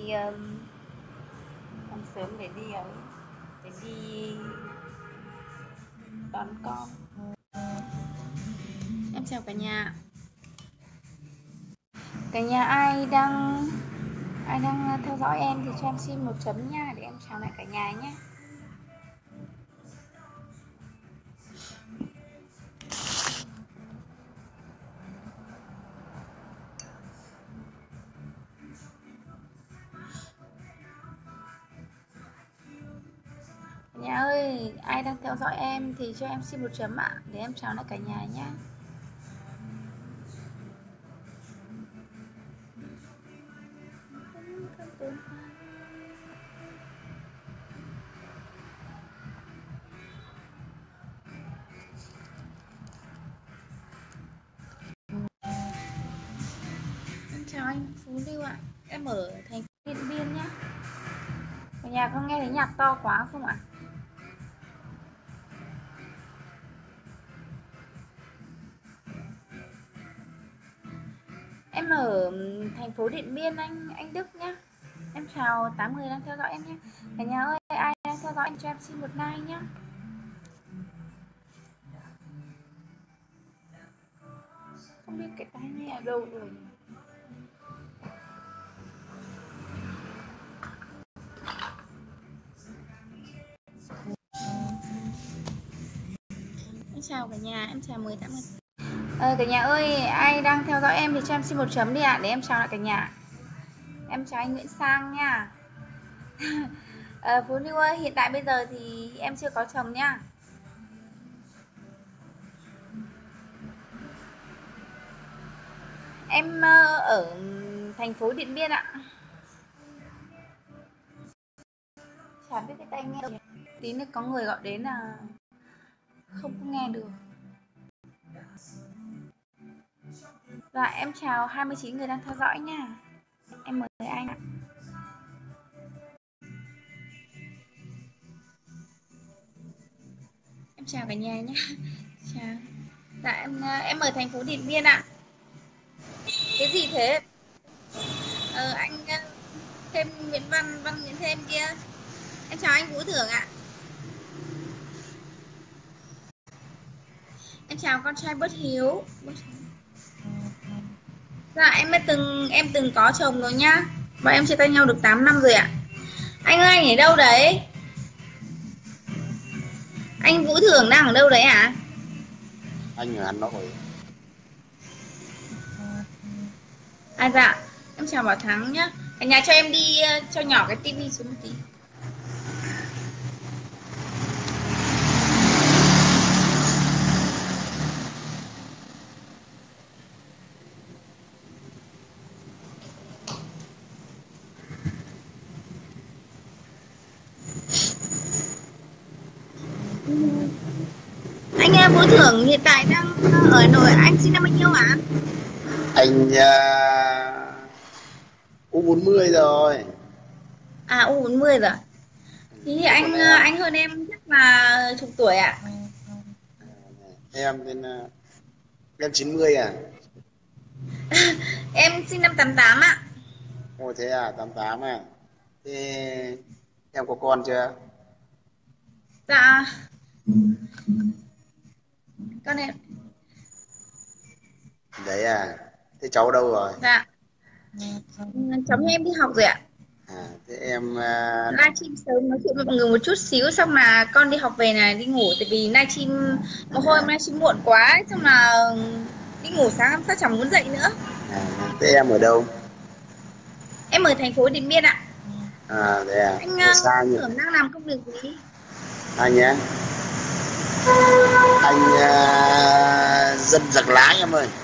đi làm sớm để đi ấy, để đi đón con. Em chào cả nhà. Cả nhà ai đang theo dõi em thì cho em xin một chấm nha, để em chào lại cả nhà nhé. Cả nhà ơi, ai đang theo dõi em thì cho em xin một chấm ạ, để em chào lại cả nhà nhé. Em chào anh Phú Lưu ạ, em ở thành phố Điện Biên nhé. Cả nhà có nghe thấy nhạc to quá không ạ? Em ở thành phố Điện Biên anh Đức nhé. Em chào 8 người đang theo dõi em nhé. Cả nhà ơi, ai đang theo dõi em cho em xin một like nhé. Không biết cái tai nghe ở đâu rồi. Em chào cả nhà, em chào 18 người. Cả nhà ơi, ai đang theo dõi em thì cho em xin một chấm đi ạ, để em chào lại cả nhà. Em chào anh Nguyễn Sang nha. Phú Lưu ơi, hiện tại bây giờ thì em chưa có chồng nha. Em ở thành phố Điện Biên ạ. Chả biết cái tai nghe đâu. Tí nữa có người gọi đến là không có nghe được. Dạ, em chào 29 người đang theo dõi nha. Em mời anh ạ. Em chào cả nhà nhé. Chào. Dạ, em ở thành phố Điện Biên ạ. Cái gì thế? Anh thêm Nguyễn Văn Nguyễn thêm kia. Em chào anh Vũ Thưởng ạ. Em chào con trai Bất Hiếu. Dạ, em từng có chồng rồi nhá. Và em chia tay nhau được 8 năm rồi ạ. Anh ơi, anh ở đâu đấy? Anh Vũ Thưởng đang ở đâu đấy ạ? Anh ở Hà Nội. Dạ, em chào Bảo Thắng nhá. Cả nhà cho em đi cho nhỏ cái tivi xuống một tí. Anh Vũ Thưởng hiện tại đang ở Hà Nội, anh sinh năm bao nhiêu ạ? Anh U40 rồi. U40 rồi. Thì anh hơn em chắc là chục tuổi ạ. Em tên em 90 à? Em sinh năm 88 ạ. Ồ thế à, 88 à? Thế em có con chưa? Dạ. Con em. Đấy à? Thế cháu đâu rồi? Dạ. Cháu nhà em đi học rồi ạ. Thế em Livestream sớm nói chuyện với mọi người một chút xíu, xong là con đi học về này đi ngủ, tại vì livestream một hôm livestream muộn quá, xong là đi ngủ sáng hôm sau chẳng muốn dậy nữa. Thế em ở đâu? Em ở thành phố Điện Biên ạ. Thế à? Anh xa nhỉ? Thưởng đang làm công việc gì? Anh nhé. Anh dân giặc lái em ơi.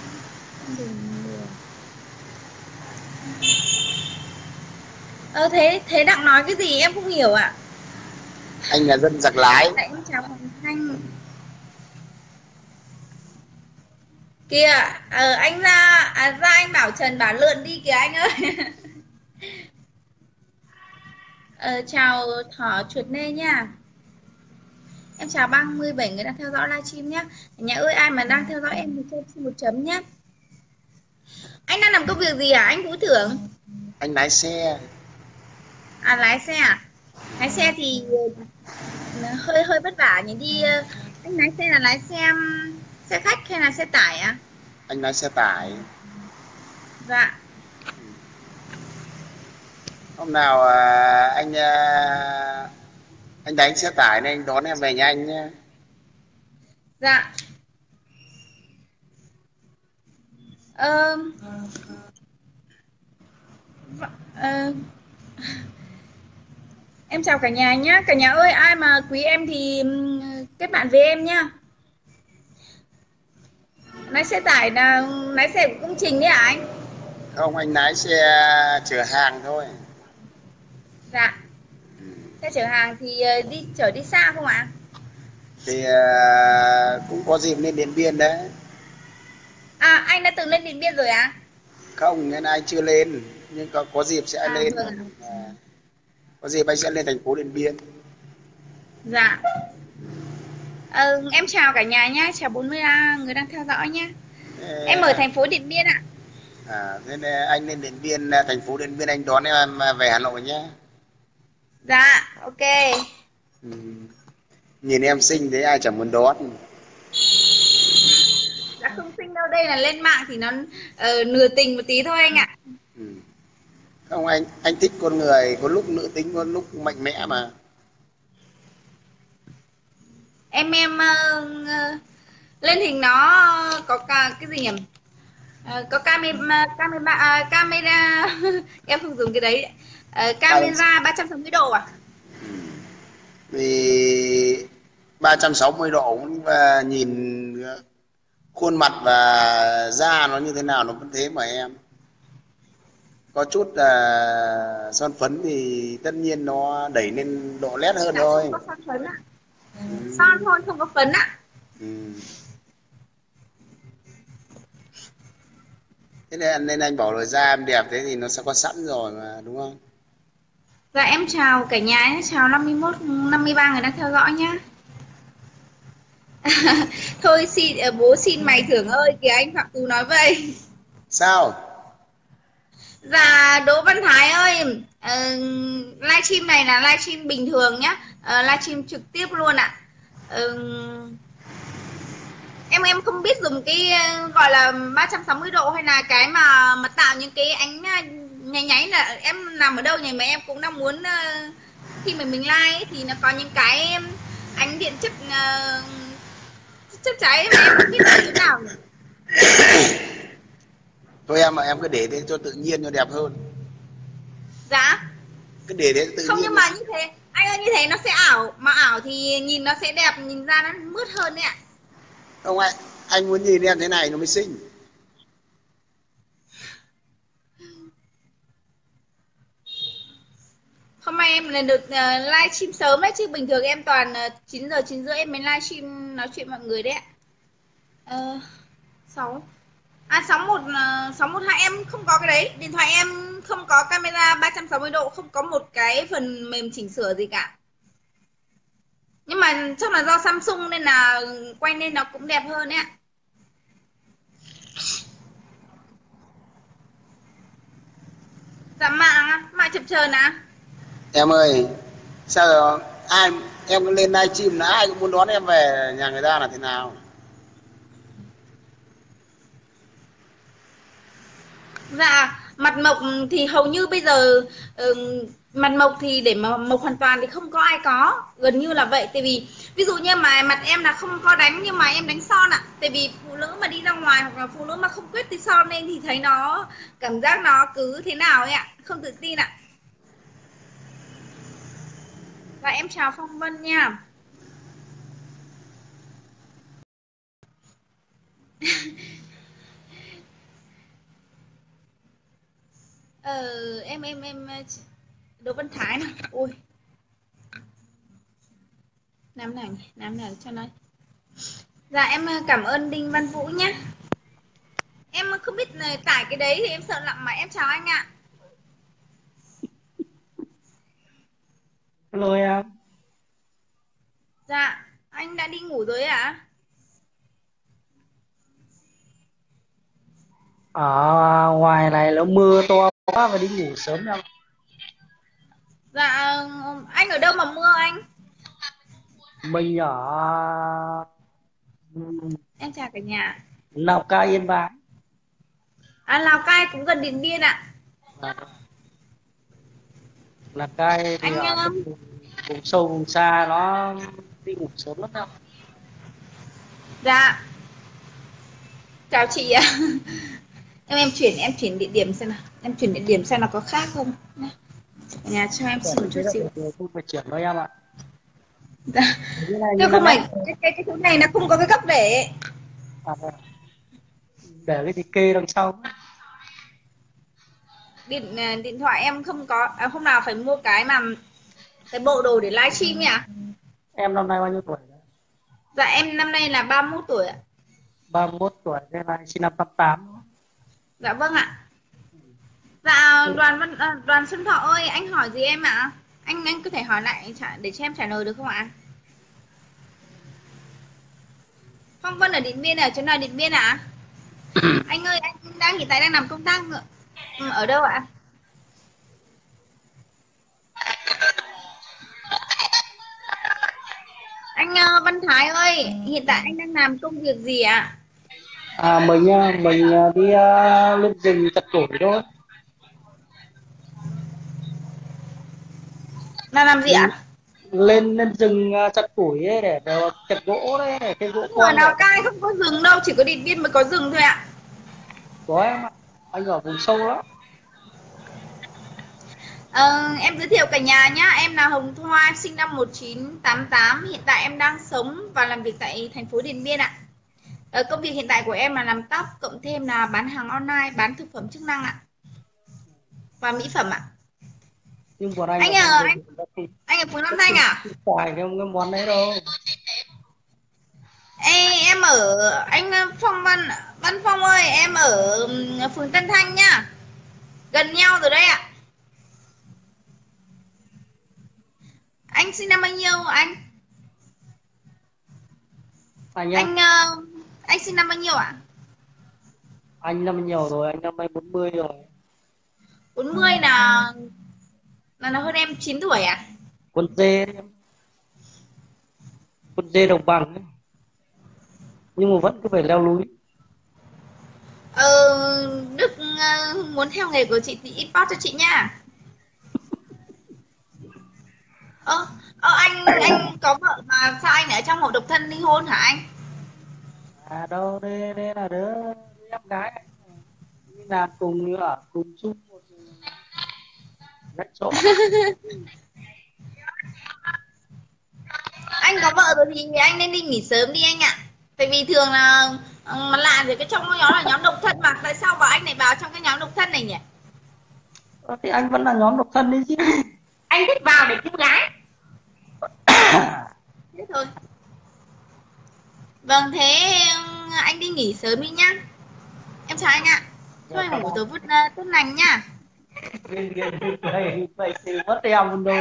Thế Đặng nói cái gì em không hiểu ạ. Anh là dân giặc lái. Tại em chào Hoàng Thanh. Kìa, anh ra anh bảo Trần bảo lượn đi kìa anh ơi. Chào Thỏ Chuột Nê nha. Em chào 37 người đang theo dõi livestream nhé. Nhà ơi, ai mà đang theo dõi em thì cho xin một chấm nhé. Anh đang làm công việc gì hả anh Vũ Thưởng? Anh lái xe. À, lái xe à? Lái xe thì hơi hơi vất vả nhỉ, anh lái xe là lái xe khách hay là xe tải à? Anh lái xe tải. Dạ. Hôm nào anh đánh xe tải nên anh đón em về nhà anh nhé. Dạ. Ờ, ờ, em chào cả nhà nhá. Cả nhà ơi, ai mà quý em thì kết bạn với em nhá. Lái xe tải là lái xe của công trình đấy hả anh? Không, anh lái xe chở hàng thôi. Dạ. Xe chở hàng thì đi xa không ạ? Thì cũng có dịp lên Điện Biên đấy. À, anh đã từng lên Điện Biên rồi à? Không, nên anh chưa lên, nhưng có dịp sẽ À, lên. vâng ạ. À, có dịp anh sẽ lên thành phố Điện Biên. Dạ. Em chào cả nhà nhá, chào 43 người đang theo dõi nhá. Em ở Thế, thành phố Điện Biên ạ. thế nên anh lên Điện Biên, thành phố Điện Biên anh đón em về Hà Nội nhé. Dạ, ok. Ừ. Nhìn em xinh thế ai chẳng muốn đón. Dạ không xinh đâu, đây là lên mạng thì nó nửa tình một tí thôi anh ạ. Ừ. Không, anh thích con người có lúc nữ tính có lúc mạnh mẽ mà. Em lên hình nó có cả cái gì nhỉ? Có camera em không dùng cái đấy. À, làm Camera 360 độ à? vì 360 độ và nhìn khuôn mặt và da nó như thế nào nó vẫn thế mà em. Có chút son phấn thì tất nhiên nó đẩy lên độ nét hơn Dạ không thôi. có son phấn ạ. Ừ. Son thôi không có phấn ạ. Ừ. Thế nên anh bảo là da em đẹp thế thì nó sẽ có sẵn rồi mà đúng không? Dạ em chào cả nhà nhé, chào 53 người đang theo dõi nhá. Thôi bố xin mày thưởng ơi kìa, anh Phạm Tú nói vậy. Sao? Dạ Đỗ Văn Thái ơi, livestream này là livestream bình thường nhá, livestream trực tiếp luôn ạ. Ờ, em không biết dùng cái gọi là 360 độ hay là cái mà tạo những cái ánh nháy nháy, là em nằm ở đâu nhỉ mà em cũng đang muốn khi mà mình like ấy, thì nó có những cái ánh điện chất chất cháy mà em không biết là như nào nhỉ? Thôi em mà em cứ để thế cho tự nhiên cho đẹp hơn. Dạ. Cứ để thế tự Không, nhiên nhưng mà như thế anh ơi, như thế nó sẽ ảo, mà ảo thì nhìn nó sẽ đẹp, nhìn ra nó mướt hơn đấy ạ. không anh muốn nhìn em thế này nó mới xinh. Hôm nay em lần được live stream sớm đấy, chứ bình thường em toàn 9 giờ 9 rưỡi em mới live stream nói chuyện mọi người đấy ạ. Ờ, 6 612 em không có cái đấy, điện thoại em không có camera 360 độ, không có một cái phần mềm chỉnh sửa gì cả. Nhưng mà chắc là do Samsung nên là quay lên nó cũng đẹp hơn đấy ạ. Dạ mạng chập chờn à? Em ơi, sao rồi? Em cứ lên livestream là ai cũng muốn đón em về nhà người ta là thế nào? Dạ, mặt mộc thì hầu như bây giờ mặt mộc thì để mà mộc hoàn toàn thì không có ai có, gần như là vậy. Tại vì ví dụ như mà mặt em là không có đánh nhưng mà em đánh son ạ. Tại vì phụ nữ mà đi ra ngoài hoặc là phụ nữ mà không quyết tí son lên thì thấy nó cảm giác nó cứ thế nào ấy ạ, không tự tin ạ. Và em chào Phong Vân nha. Ờ, em Đỗ Văn Thái này. Ui, nam này cho nó. Dạ em cảm ơn Đinh Văn Vũ nhé. Em không biết tải cái đấy thì em sợ lặng, mà em chào anh ạ. Hello em. Dạ, anh đã đi ngủ rồi ạ? Ở ngoài này nó mưa to quá và đi ngủ sớm em. Dạ, anh ở đâu mà mưa anh? Mình ở Em chào cả nhà. Lào Cai, Yên Bái. À, Lào Cai cũng gần Điện Biên ạ. À, Lào Cai thì Anh ở cái vùng sâu vùng xa, nó đi ngủ sớm lắm đâu. dạ, chào chị ạ. Em chuyển địa điểm xem nào. Em chuyển địa điểm xem nó có khác không. Cả nhà cho em xin một chút Thế là xíu. không phải chuyển đâu em ạ. Dạ. Cái này Thế như không này phải cái chỗ này nó không có cái góc để. để cái gì kê đằng sau. Điện thoại em không có, hôm nào phải mua cái bộ đồ để livestream nhỉ? Em năm nay bao nhiêu tuổi? Dạ em năm nay là 31 tuổi ạ. 31 tuổi, thế này sinh năm 88. Dạ vâng ạ. Dạ Đoàn Xuân Thọ ơi, anh hỏi gì em ạ? Anh có thể hỏi lại để cho em trả lời được không ạ? Phong Vân ở Điện Biên, ở chỗ nào Điện Biên ạ? Anh ơi, anh hiện tại đang làm công tác ở đâu ạ? Anh Văn Thái ơi, hiện tại anh đang làm công việc gì ạ? Mình đi lên rừng chặt củi thôi. Là làm gì ạ? Lên rừng chặt củi ấy, để chặt gỗ đấy, để cái gỗ Nhưng ở con Lào để Cai không có rừng đâu, chỉ có Điện Biên mới có rừng thôi ạ. có em ạ. Anh ở vùng sâu lắm. Em giới thiệu cả nhà nhá, em là Hồng Thoa, sinh năm 1988, hiện tại em đang sống và làm việc tại thành phố Điện Biên ạ. Công việc hiện tại của em là làm tóc, cộng thêm là bán hàng online, bán thực phẩm chức năng ạ, và mỹ phẩm ạ. Nhưng bọn anh Anh ở trong ở rừng anh ở Phú Nam Thanh à? không xài cái món đấy đâu. Em ở anh Văn Phong ơi, em ở phường Tân Thanh nhá, gần nhau rồi đấy ạ. Anh sinh năm bao nhiêu anh? Anh á, Anh sinh năm bao nhiêu ạ? anh năm nhiều rồi, anh năm nay 40 rồi. 40 là hơn em 9 tuổi à? Con dê đấy em. Con dê đồng bằng ấy. Nhưng mà vẫn cứ phải leo núi. Đức muốn theo nghề của chị thì inbox cho chị nha. Anh có vợ mà sao anh ở trong hộ độc thân ly hôn hả anh? Đâu, đây là đứa em gái anh. Đi làm cùng, ở cùng chung một dãy chỗ. Anh có vợ rồi thì anh nên đi nghỉ sớm đi anh ạ. Tại vì thường là mà lạ rồi, cái trong cái nhóm là nhóm độc thân mà tại sao bảo anh lại vào trong cái nhóm độc thân này nhỉ? Thì anh vẫn là nhóm độc thân đấy chứ. Anh thích vào để cứu gái. Thế thôi. Vâng, thế anh đi nghỉ sớm đi nhá. Em chào anh ạ. Chúc anh ngủ tối tốt lành nhá. Vậy thì mất em đâu.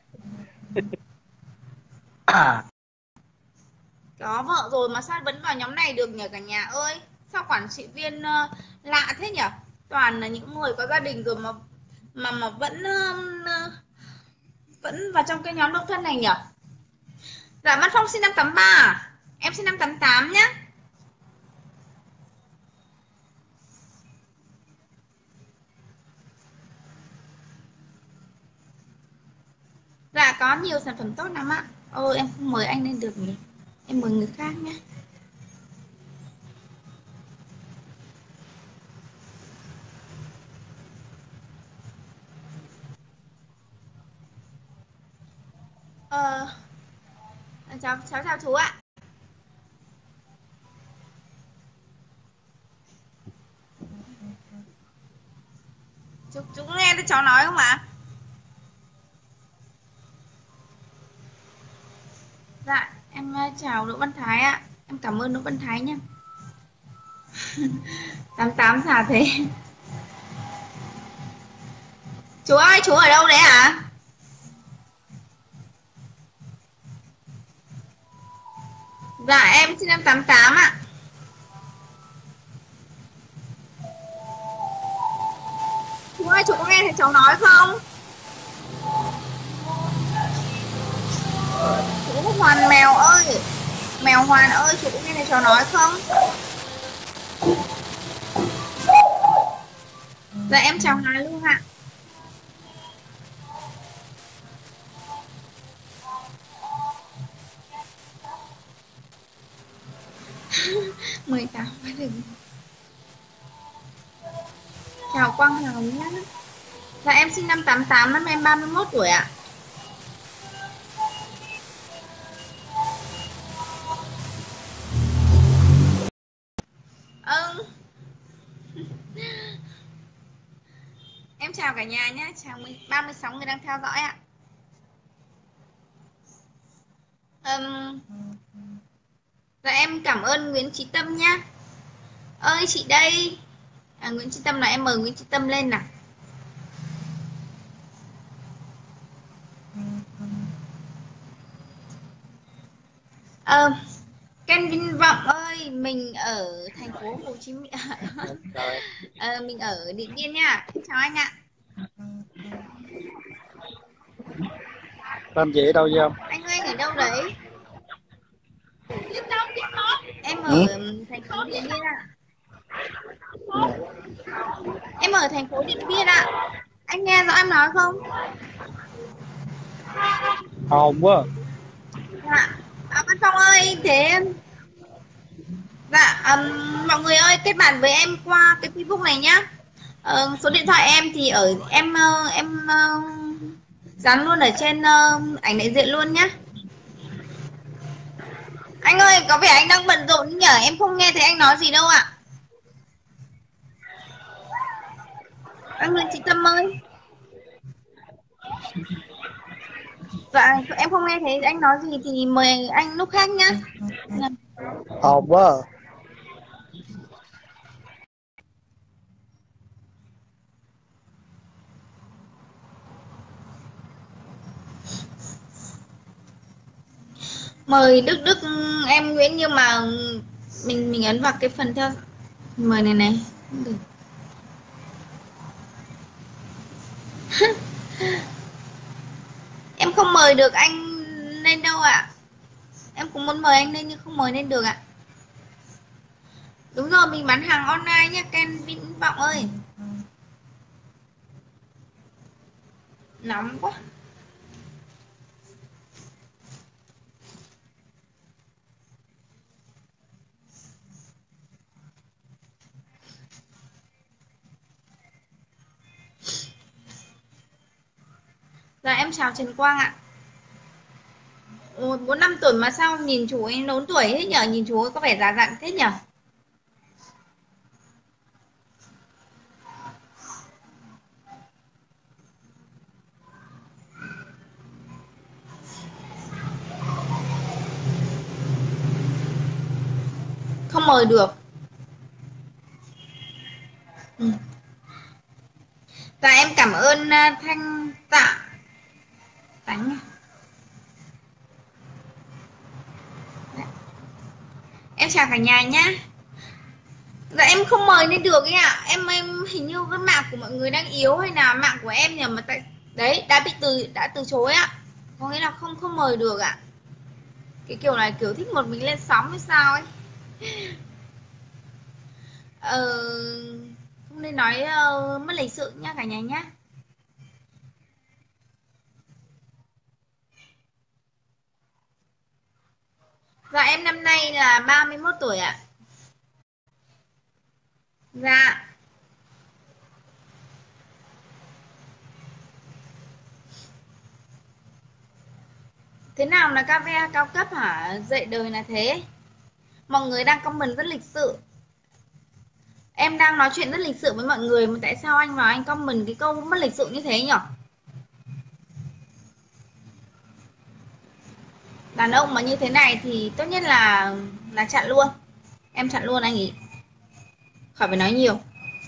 Có vợ rồi mà sao vẫn vào nhóm này được nhỉ cả nhà ơi? Sao quản trị viên lạ thế nhỉ? Toàn là những người có gia đình rồi mà vẫn vào trong cái nhóm độc thân này nhỉ? Dạ Văn Phong sinh năm 83 à? Em sinh năm 88 nhá. Dạ có nhiều sản phẩm tốt lắm ạ. Ôi em không mời anh lên được nhỉ? Em mời người khác nhé. Ờ, chào chú ạ. Chú có nghe thấy cháu nói không ạ? Dạ, em chào Đỗ Văn Thái ạ. Em cảm ơn Đỗ Văn Thái nha. 88 già thế. Chú ơi, chú ở đâu đấy ạ? Dạ, em sinh năm 88 ạ. Chú ơi, chú có nghe thấy cháu nói không? Chú Hoàn Mèo ơi, Mèo Hoàn ơi, chú có nghe thấy cháu nói không? Dạ em chào Hà luôn ạ. Mười tám đừng. Chào Quang Hồng nhá. Dạ em sinh năm 88, năm em 31 tuổi ạ. Ừ. Em chào cả nhà nhé, chào 36 người đang theo dõi ạ. Dạ em cảm ơn Nguyễn Chí Tâm nhá. Ơi chị đây. Nguyễn Chí Tâm là em mời Nguyễn Chí Tâm lên nào. Ken Vinh Vọng ơi, mình ở thành phố Hồ Chí Minh. Mình ở Điện Biên nha. Em chào anh ạ. Làm gì ở đâu vậy không? Anh ơi anh ở đâu đấy? Em ở thành phố Điện Biên ạ. Em ở thành phố Điện Biên ạ. Anh nghe rõ em nói không? Hồn quá. Dạ. Văn Phong ơi, thế dạ mọi người ơi kết bạn với em qua cái Facebook này nhá. Số điện thoại em thì ở em dán luôn ở trên ảnh đại diện luôn nhá. Anh ơi, có vẻ anh đang bận rộn nhở, em không nghe thấy anh nói gì đâu ạ. Anh Nguyễn Chị Tâm ơi. Dạ, em không nghe thấy anh nói gì thì mời anh lúc khác nhá. Hồn quá. Mời Đức Đức em Nguyễn, nhưng mà mình ấn vào cái phần theo mời này này. Được. Em không mời được anh lên đâu ạ. Em cũng muốn mời anh lên nhưng không mời lên được ạ. Đúng rồi, mình bán hàng online nhá Ken Vinh Vọng ơi. Nóng quá. Dạ em chào Trần Quang ạ. Ôi, 4-5 tuổi mà sao nhìn chú ấy lớn tuổi hết nhở, nhìn chú ấy có vẻ già dặn thế nhở. Không mời được. Dạ em cảm ơn Thanh Tạ Tánh. Em chào cả nhà nhá. Dạ em không mời lên được ấy ạ. Em hình như cái mạng của mọi người đang yếu hay là mạng của em nhỉ, mà tại đấy đã từ chối ạ. Có nghĩa là không không mời được ạ. Cái kiểu này kiểu thích một mình lên sóng hay sao ấy. Ờ, không nên nói mất lịch sự nha cả nhà nhá. Dạ em năm nay là 31 tuổi ạ. Dạ. Thế nào là cà phê cao cấp hả? Dạy đời là thế. Mọi người đang comment rất lịch sự. Em đang nói chuyện rất lịch sự với mọi người mà tại sao anh vào anh comment cái câu mất lịch sự như thế nhỉ? Đàn ông mà như thế này thì tốt nhất là chặn luôn. Em chặn luôn anh ý. Khỏi phải nói nhiều.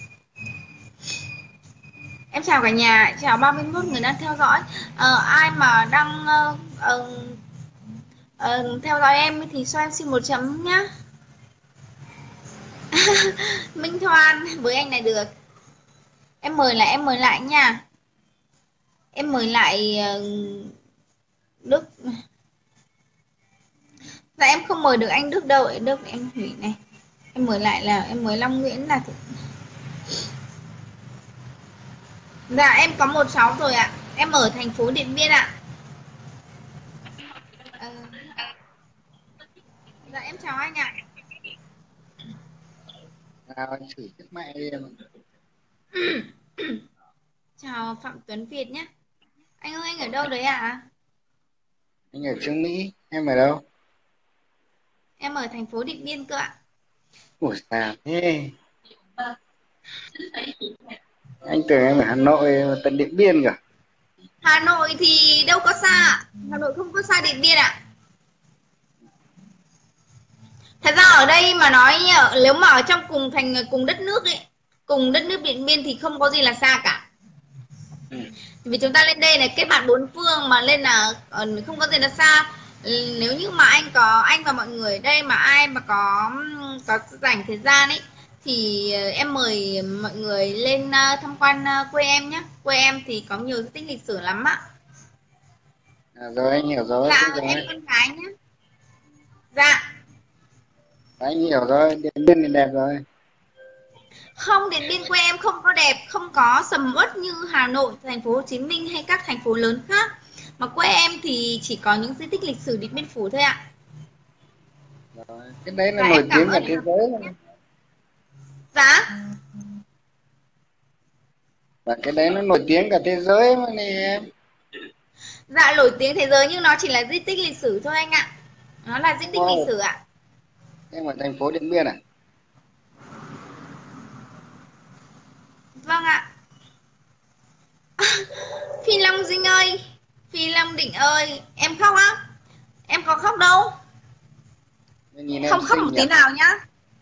Em chào cả nhà, chào 31 người đang theo dõi. Ai mà đang theo dõi em thì cho em xin một chấm nhá. Minh Thoan với anh này được. Em mời lại nha. Em mời lại Đức. Dạ em không mời được anh Đức đâu, anh Đức em hủy này. Em mời lại là em mời Long Nguyễn là dạ em có 16 rồi ạ. Em ở thành phố Điện Biên ạ. Ờ, dạ em chào anh ạ. Nào anh xử chết mẹ em. Chào Phạm Tuấn Việt nhé. Anh ơi anh ở đâu đấy ạ? Anh ở Trương Mỹ, em ở đâu? Em ở thành phố Điện Biên cơ ạ. Ủa sao thế? Anh tưởng em ở Hà Nội tận Điện Biên cả. Hà Nội thì đâu có xa. Hà Nội không có xa Điện Biên ạ. Thật ra ở đây mà nói nếu mà ở trong cùng đất nước ấy, cùng đất nước Điện Biên thì không có gì là xa cả. Vì chúng ta lên đây này kết bạn bốn phương mà lên là không có gì là xa. Nếu như mà anh và mọi người ở đây mà ai mà có dành thời gian ấy thì em mời mọi người lên tham quan quê em nhé. Quê em thì có nhiều di tích lịch sử lắm ạ. Rồi anh hiểu rồi. Dạ em con gái nhé. Dạ. Anh hiểu rồi, Điện Biên thì đẹp rồi. Không, Điện Biên quê em không có đẹp, không có sầm uất như Hà Nội, thành phố Hồ Chí Minh hay các thành phố lớn khác. Mà quê em thì chỉ có những di tích lịch sử Điện Biên Phủ thôi ạ. Rồi. Cái đấy là Dạ, nổi em cảm tiếng cả ơn thế ạ. giới mà. Dạ. Và cái đấy nó nổi tiếng cả thế giới mà này em. Dạ nổi tiếng thế giới nhưng nó chỉ là di tích lịch sử thôi anh ạ. Nó là di tích lịch sử ạ. Em ở thành phố Điện Biên à? Vâng ạ. Phi Long Dinh ơi, Phi Long Định ơi, em khóc á? Em có khóc đâu. Nhìn em Không khóc xinh một nhỉ? tí nào nhá.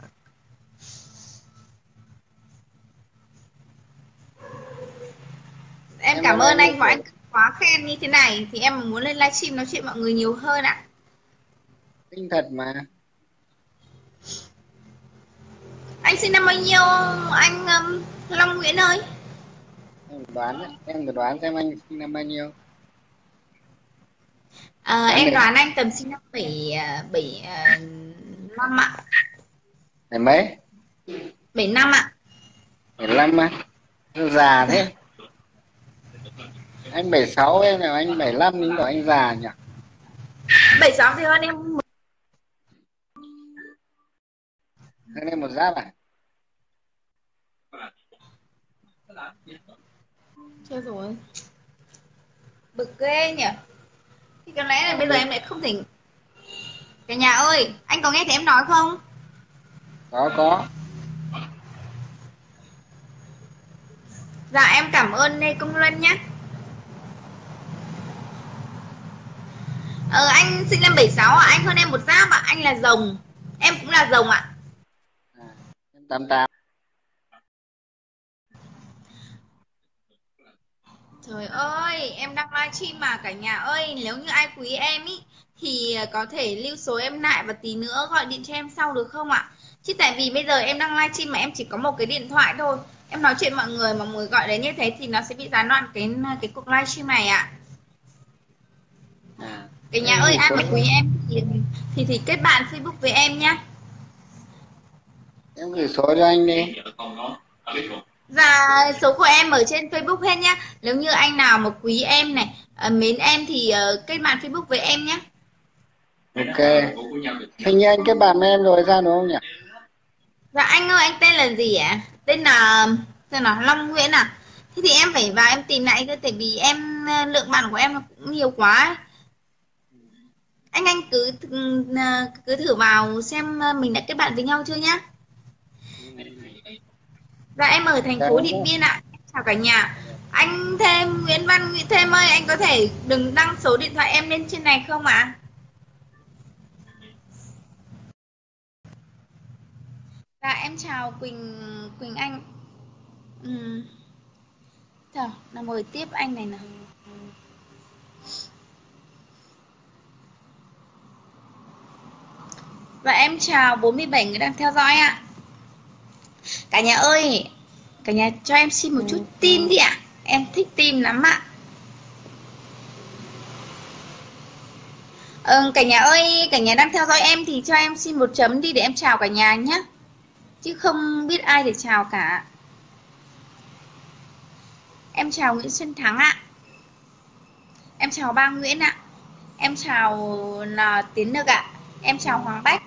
Em Em cảm năm ơn bao nhiêu anh và anh tuổi? quá khen như thế này thì em muốn lên livestream nói chuyện mọi người nhiều hơn ạ. Xinh thật mà. Anh sinh năm bao nhiêu anh Long Nguyễn ơi? Em đoán đấy. Em thử đoán xem anh sinh năm bao nhiêu. Đoán Em được. đoán anh tầm sinh năm 5 ạ. Ngày mấy? 75 ạ. 75 á? Sao già thế? Anh 76, em là anh 75 nhưng bảo anh già nhỉ? 76 thì hơn em. Hơn em một giáp à? Chết rồi. Bực ghê nhỉ. Thì có lẽ là bây giờ em lại không thể. Cả nhà ơi, anh có nghe thấy em nói không? Có. Dạ em cảm ơn Lê Công Luân nhé. Anh sinh năm 76 ạ, anh hơn em một giáp ạ, anh là rồng. Em cũng là rồng ạ. Em 88. Trời ơi, em đang livestream mà cả nhà ơi, nếu như ai quý em ý thì có thể lưu số em lại và tí nữa gọi điện cho em sau được không ạ? Chứ tại vì bây giờ em đang livestream mà em chỉ có một cái điện thoại thôi. Em nói chuyện mọi người mà mọi người gọi đến như thế thì nó sẽ bị gián đoạn cái cuộc livestream này ạ. Cả nhà ơi, ai mà quý em thì kết bạn Facebook với em nhá. Em gửi số cho anh đi. Và số của em ở trên Facebook hết nhá. Nếu như anh nào mà quý em này, mến em thì kết bạn Facebook với em nhé. Ok. Hình như anh kết bạn với em rồi sao đúng không nhỉ? Dạ anh ơi, anh tên là gì ạ? Tên là Long Nguyễn à? Thế thì em phải vào em tìm lại cơ, tại vì em lượng bạn của em nó cũng nhiều quá. Anh cứ thử vào xem mình đã kết bạn với nhau chưa nhá. Dạ em ở thành phố Điện Biên ạ. Chào cả nhà. Anh thêm Nguyễn Thêm ơi, anh có thể đừng đăng số điện thoại em lên trên này không ạ? Dạ em chào Quỳnh Anh. Chờ, nó mời tiếp anh này nào. Và em chào 47 người đang theo dõi ạ. Cả nhà ơi, cả nhà cho em xin một chút tim đi ạ. Em thích tim lắm ạ. Cả nhà ơi, cả nhà đang theo dõi em thì cho em xin một chấm đi để em chào cả nhà nhé. Chứ không biết ai để chào cả. Em chào Nguyễn Xuân Thắng ạ. Em chào ba Nguyễn ạ. Em chào là Tiến Lực ạ. Em chào Hoàng Bách.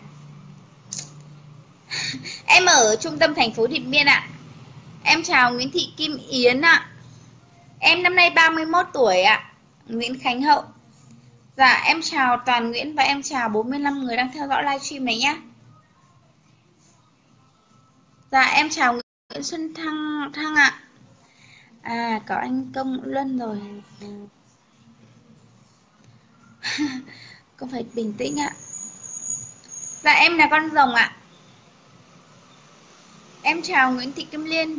Em ở trung tâm thành phố Điện Biên ạ. Em chào Nguyễn Thị Kim Yến ạ. Em năm nay 31 tuổi ạ. Nguyễn Khánh Hậu. Dạ em chào Toàn Nguyễn và em chào 45 người đang theo dõi livestream này nhé. Dạ em chào Nguyễn Xuân Thăng ạ. À có anh Công Luân rồi. Con phải bình tĩnh ạ. Dạ em là con rồng ạ. Em chào Nguyễn Thị Kim Liên.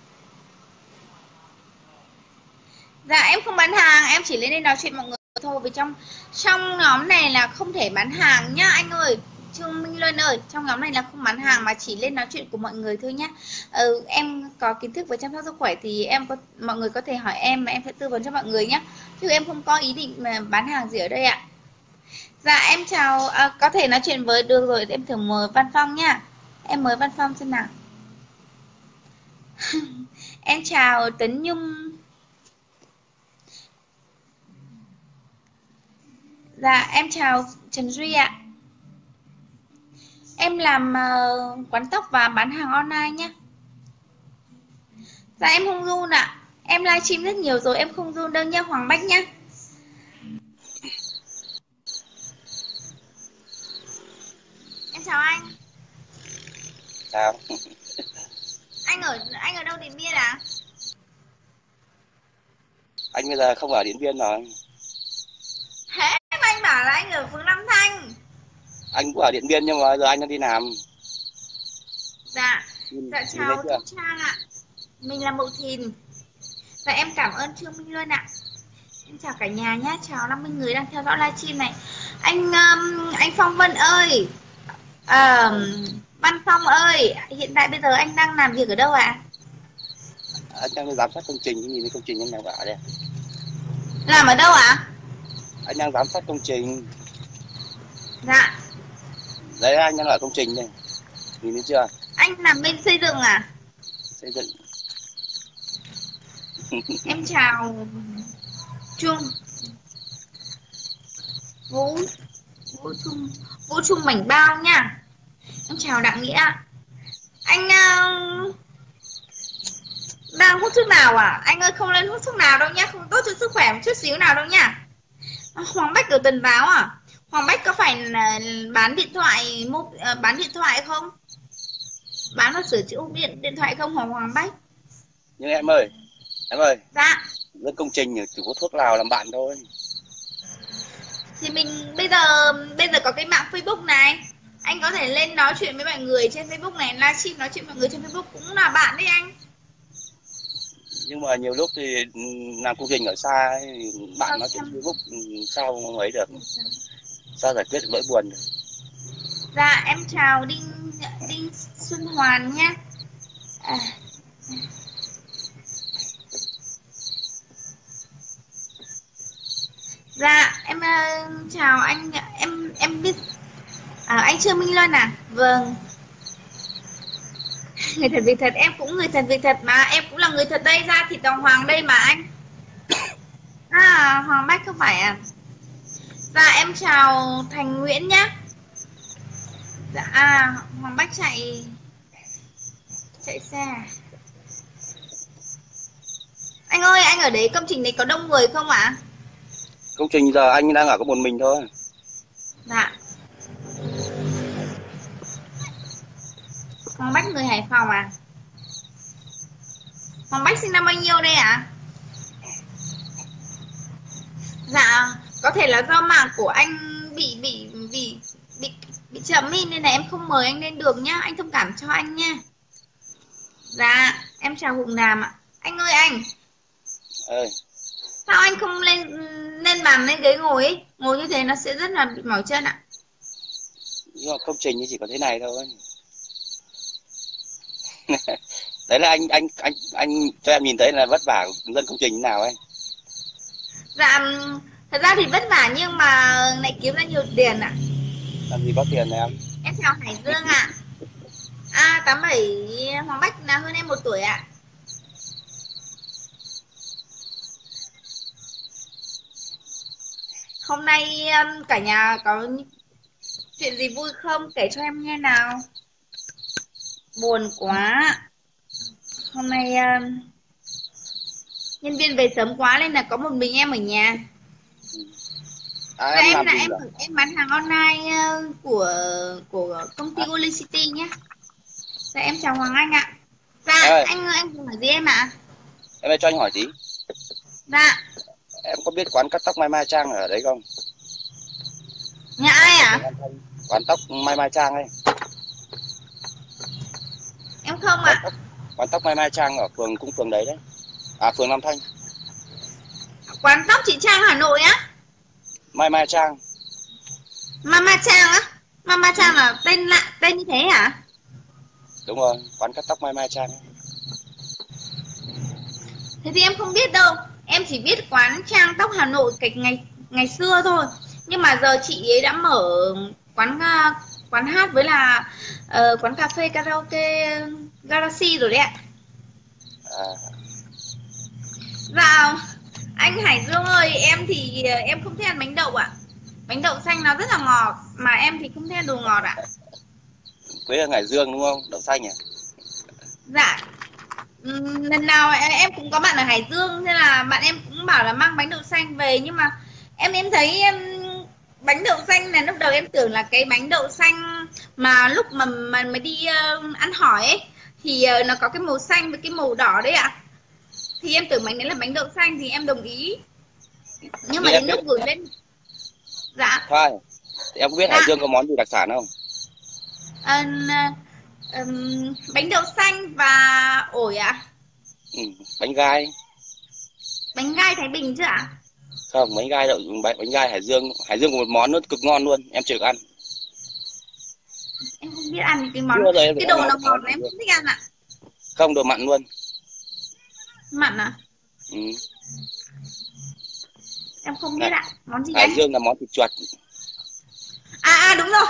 Dạ em không bán hàng, em chỉ lên đây nói chuyện mọi người thôi, vì trong nhóm này là không thể bán hàng nhá anh ơi. Trương Minh Luân ơi, trong nhóm này là không bán hàng mà chỉ lên nói chuyện của mọi người thôi nhá. Em có kiến thức về chăm sóc sức khỏe thì mọi người có thể hỏi em mà em sẽ tư vấn cho mọi người nhé. Chứ em không có ý định mà bán hàng gì ở đây ạ. Dạ em chào, có thể nói chuyện với được rồi, em thử mời Văn Phong nhá. Em mời Văn Phong xem nào. Em chào Tấn Nhung. Dạ em chào Trần Duy ạ. Em làm quán tóc và bán hàng online nhé. Dạ em không run ạ. Em livestream rất nhiều rồi, em không run đâu nha Hoàng Bách nhá. Em chào anh. Sao? Anh ở đâu Điện Biên à? Anh bây giờ không ở Điện Biên rồi. Thế mà anh bảo là anh ở phường Nam Thanh. Anh cũng ở Điện Biên nhưng mà giờ anh đang đi làm. Dạ chào Thu Trang ạ. Mình là Mậu Thìn. Và em cảm ơn Trương Minh Luân ạ. Em chào cả nhà nhé, chào 50 người đang theo dõi livestream này. Anh Phong Vân ơi, Văn Phong ơi, hiện tại bây giờ anh đang làm việc ở đâu ạ? Anh đang giám sát công trình, nhìn thấy công trình anh nào cả đây. Làm ở đâu ạ? Anh đang giám sát công trình. Dạ. Đấy anh đang ở công trình này, nhìn thấy chưa? Anh làm bên xây dựng à? Xây dựng. Em chào Trung Vũ Trung Mảnh Bao nha. Em chào Đặng Nghĩa. Anh đang hút thuốc nào à? Anh ơi không lên hút thuốc nào đâu nhá, không tốt cho sức khỏe một chút xíu nào đâu nhá. Hoàng Bách ở Tuần Giáo à? Hoàng Bách có phải bán điện thoại bán điện thoại không? Bán và sửa chữa điện thoại không Hoàng Bách? Nhưng em ơi. Dạ. Dân công trình chỉ có thuốc lào làm bạn thôi. Thì mình bây giờ có cái mạng Facebook này, anh có thể lên nói chuyện với mọi người trên Facebook này, livestream nói chuyện với mọi người trên Facebook cũng là bạn đấy anh. Nhưng mà nhiều lúc thì làm công trình ở xa ấy, bạn nói chuyện Facebook sao không ấy được, sao giải quyết được nỗi buồn được. Dạ em chào Đinh Xuân Hoàn nhé. Dạ em chào anh, em biết anh Trương Minh Luân à? Vâng. Người thật việc thật, em cũng người thật việc thật mà, em cũng là người thật đây, ra thịt đồng Hoàng đây mà anh. Hoàng Bách không phải à? Dạ em chào Thành Nguyễn nhá. Dạ Hoàng Bách chạy xe. Anh ơi, anh ở đấy công trình đấy có đông người không ạ? Công trình giờ anh đang ở có một mình thôi. Dạ. Hoàng Bách người Hải Phòng à? Hoàng Bách sinh năm bao nhiêu đây ạ? Dạ, có thể là do mạng của anh bị chậm đi nên là em không mời anh lên được nhá, anh thông cảm cho anh nha. Dạ, em chào Hùng Nam ạ. Anh ơi anh. Sao anh không lên bàn lên ghế ngồi ấy? Ngồi như thế nó sẽ rất là bị mỏi chân ạ. Nhưng mà công trình chỉ có thế này thôi. Đấy là anh cho em nhìn thấy là vất vả dân công trình như nào ấy. Dạ Thật ra thì vất vả nhưng mà lại kiếm ra nhiều tiền ạ. Làm gì có tiền này em. Em chào Hải Dương ạ. À 87 Hoàng Bách là hơn em 1 tuổi ạ. Hôm nay cả nhà có chuyện gì vui không? Kể cho em nghe nào. Buồn quá. Hôm nay nhân viên về sớm quá nên là có một mình em ở nhà. À, Và em em làm là gì nhỉ? em bán hàng online của công ty Olicity nhé. Dạ em chào Hoàng Anh ạ. Em Dạ ơi, anh hỏi gì em ạ? em ơi cho anh hỏi tí. Dạ Em có biết quán cắt tóc Mai Mai Trang ở đấy không? nhà ai Ở ạ? phường Nam Thanh. Quán tóc Mai Mai Trang ấy. Em không Quán ạ. tóc quán tóc Mai Mai Trang ở phường đấy đấy. À phường Nam Thanh. Quán tóc chị Trang Hà Nội á. Mai Mai Trang. Mama Trang á. Mama Ừ, Trang là tên lạ, tên như thế hả? đúng rồi, quán cắt tóc Mai Mai Trang ấy. Thế thì em không biết đâu. Em chỉ biết quán Trang tóc Hà Nội cách ngày ngày xưa thôi. Nhưng mà giờ chị ấy đã mở quán quán hát với là quán cà phê karaoke Galaxy rồi đấy ạ. À, Dạ anh Hải Dương ơi, em thì em không thích ăn bánh đậu ạ. Bánh đậu xanh nó rất là ngọt mà em thì không thích ăn đồ ngọt ạ. quê ở Hải Dương đúng không? Đậu xanh à? Dạ. Lần nào em cũng có bạn ở Hải Dương nên là bạn em cũng bảo là mang bánh đậu xanh về nhưng mà em thấy bánh đậu xanh là lúc đầu em tưởng là cái bánh đậu xanh mà lúc mà mới đi ăn hỏi ấy thì nó có cái màu xanh với cái màu đỏ đấy ạ. Thì em tưởng bánh đấy là bánh đậu xanh thì em đồng ý. Nhưng mà Nhưng em đến biết lúc gửi lên dạ Thoai, thì em có biết Hải dạ Dương có món gì đặc sản không? ờ, bánh đậu xanh và ổi ạ. Ừ, bánh gai. Bánh gai Thái Bình chứ ạ? Không, bánh gai Hải Dương có một món nó cực ngon luôn, em chưa được ăn. Em không biết ăn cái Chưa món bao giờ em được cái ăn đồ nào ngọt món mà Hải em Dương. không thích ăn ạ. Không, đồ mặn luôn. Mặn à? Ừ. Em không biết Hải, ạ. Món gì Hải đấy? Dương là món thịt chuột. Đúng rồi.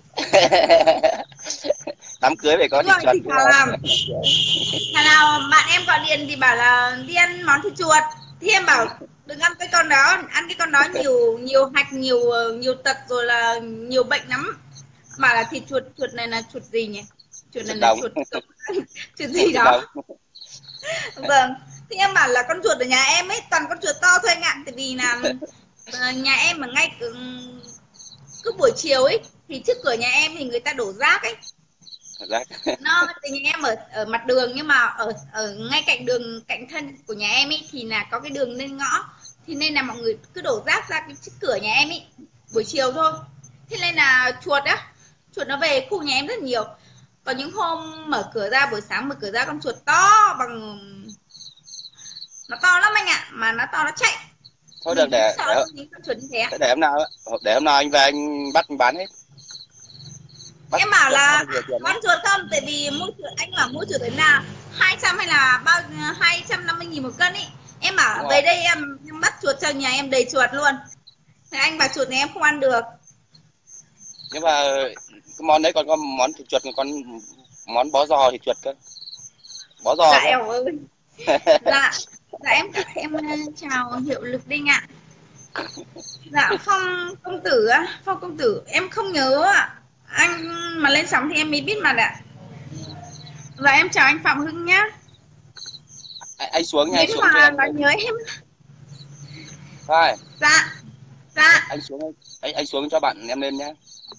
Đám cưới phải có Đúng thịt rồi, chuột thịt chứ thà mà. làm. Thà nào bạn em gọi điện thì bảo là đi ăn món thịt chuột. Thì em bảo đừng ăn cái con đó, ăn cái con đó nhiều nhiều hạch, nhiều nhiều tật rồi là nhiều bệnh lắm. Bảo là thịt chuột, chuột này là chuột gì nhỉ? Chuột này Chuột là đồng. chuột gì Chuột đó. đồng. Vâng. Thì em bảo là con chuột ở nhà em ấy toàn con chuột to thôi anh ạ. Tại vì là nhà em mà ngay cứ buổi chiều ấy thì trước cửa nhà em thì người ta đổ rác ấy. Rác. Nó thì nhà em ở mặt đường nhưng mà ở ngay cạnh đường cạnh thân của nhà em ấy thì là có cái đường lên ngõ, thì nên là mọi người cứ đổ rác ra cái trước cửa nhà em ấy buổi chiều thôi. Thế nên là chuột nó về khu nhà em rất nhiều. Có những hôm mở cửa ra, buổi sáng mở cửa ra con chuột to bằng, nó to lắm anh ạ, mà nó to nó chạy, Thôi được mình cũng sợ con tí con chuột như thế ạ. để hôm nào anh về anh bắt anh bán hết. Bắt Em bảo được khá là là nhiều tiền đấy. con chuột không, tại vì mua chuột anh bảo mua chuột thế nào 200 hay là bao 250.000 một cân ý. Em Đúng bảo rồi. về đây em bắt chuột cho nhà em đầy chuột luôn. Thế anh bảo chuột này em không ăn được. Nhưng mà cái món đấy còn có món thịt chuột, còn món bó giò thịt chuột cơ. Bó giò Dạ cơ. eo ơi. Dạ. Dạ em chào Hiệu Lực Đinh ạ. Dạ Phong công tử em không nhớ ạ. Anh mà lên sóng thì em mới biết mà ạ. Dạ em chào anh Phạm Hưng nhá. Anh xuống nha, anh Nếu xuống cho mà em. nói nhớ em. Thôi, Dạ. Dạ. anh xuống anh xuống cho bạn em lên nhá.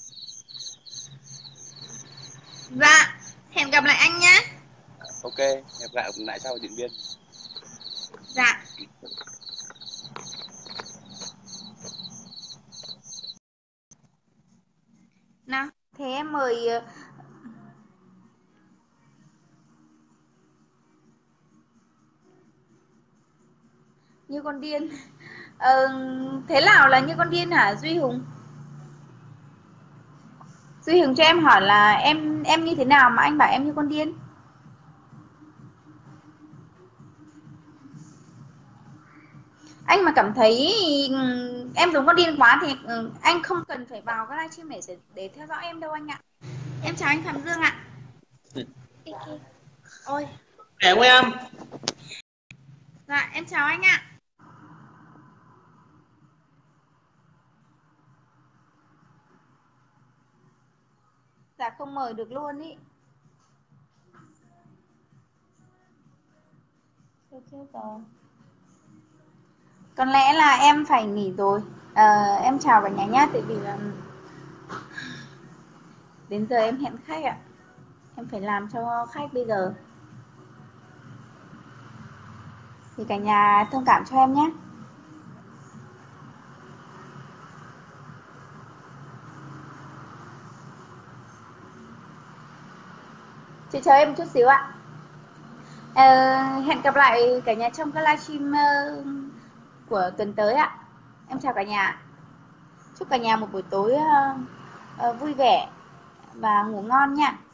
Dạ. Hẹn gặp lại anh nhá. Ok, hẹn gặp lại sau Điện Biên. Dạ. Nào, thế em mời Như Con Điên. Thế nào là Như Con Điên hả Duy Hùng? Duy Hùng cho em hỏi là em như thế nào mà anh bảo em như con điên? Anh mà cảm thấy em giống con điên quá thì anh không cần phải vào cái livestream để theo dõi em đâu anh ạ. Em chào anh Phạm Dương ạ. Ôi, Khỏe không em? dạ em chào anh ạ. Dạ không mời được luôn ý. Chết rồi. Có lẽ là em phải nghỉ rồi. Em chào cả nhà nhá, tại vì là đến giờ em hẹn khách ạ. Em phải làm cho khách bây giờ. Thì cả nhà thông cảm cho em nhé. Chị chờ em một chút xíu ạ. Hẹn gặp lại cả nhà trong cái livestream của tuần tới ạ. Em chào cả nhà. Chúc cả nhà một buổi tối vui vẻ và ngủ ngon nha.